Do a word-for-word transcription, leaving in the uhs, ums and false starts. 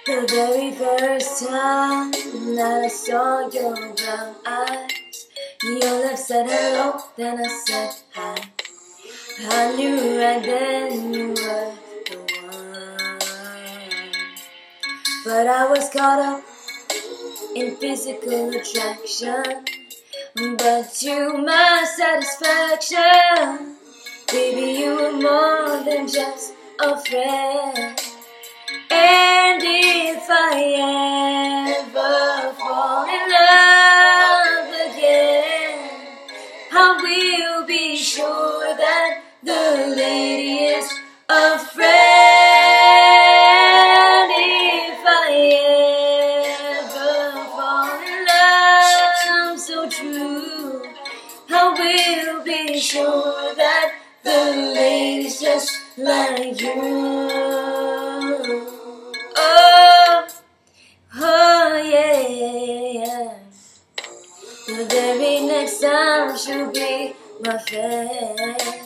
The very first time that I saw your brown eyes, your lips said hello, then I said hi. I knew right then you were the one. But I was caught up in physical attraction, but to my satisfaction, baby, you were more than just a friend. And if I ever fall in love again, I will be sure that the lady is a friend. If I ever fall in love so true, I will be sure that the lady's just like you. Oh, oh yeah. The very next time she'll be my friend.